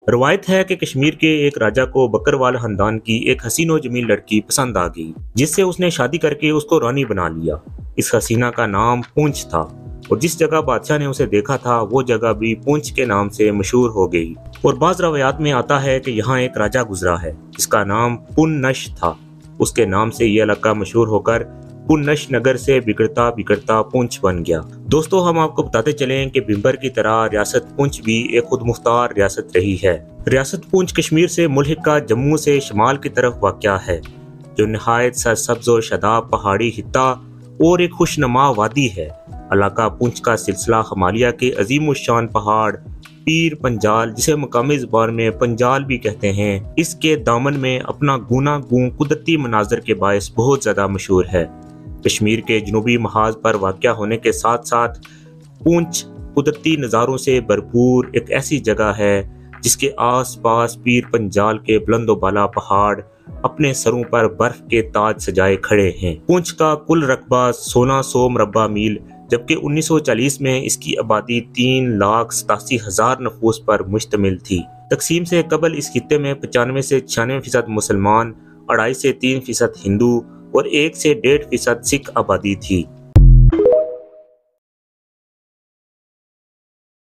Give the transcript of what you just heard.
روایت ہے کہ کشمیر کے ایک راجہ کو بکروال خاندان کی ایک حسین و جمیل لڑکی پسند آ گئی، جس سے اس نے شادی کر کے اس کو رانی بنا لیا۔ اس حسینہ کا نام پونچھ تھا اور جس جگہ بادشاہ نے اسے دیکھا تھا وہ جگہ بھی پونچھ کے نام سے مشہور ہو گئی۔ اور بعض روایات میں آتا ہے کہ یہاں ایک راجہ گزرا ہے جس کا نام پن نش تھا۔ اس کے نام سے یہ علاقہ مشہور ہو کر پن نش نگر سے بگڑتا بگڑتا پونچھ بن گیا۔ دوستو، ہم آپ کو بتاتے چلیں کہ بھمبر کی طرح ریاست پونچھ بھی ایک خود مختار ریاست رہی ہے۔ ریاست پونچھ کشمیر سے ملحقہ جموں سے شمال کی طرف واقع ہے، جو نہایت سرسبز و شاداب پہاڑی خطہ اور ایک خوشنما وادی ہے۔ علاقہ پونچھ کا سلسلہ ہمالیہ کے عظیم الشان پہاڑ پیر پنجال، جسے مقامی زبان میں پنجال بھی کہتے ہیں، اس کے دامن میں اپنا گونا گون قدرتی مناظر کے باعث بہت زیادہ مشہور ہے۔ کشمیر کے جنوبی محاذ پر واقع ہونے کے ساتھ ساتھ پونچھ قدرتی نظاروں سے بھرپور ایک ایسی جگہ ہے جس کے آس پاس پیر پنجال کے بلند و بالا پہاڑ اپنے سروں پر برف کے تاج سجائے کھڑے ہیں۔ پونچھ کا کل رقبہ 1600 مربع میل، جبکہ 1940 میں اس کی آبادی 3,87,000 نفوس پر مشتمل تھی۔ تقسیم سے قبل اس خطے میں 95 سے 96% مسلمان، 2.5 سے 3% ہندو اور 1 سے 1.5% سکھ آبادی تھی۔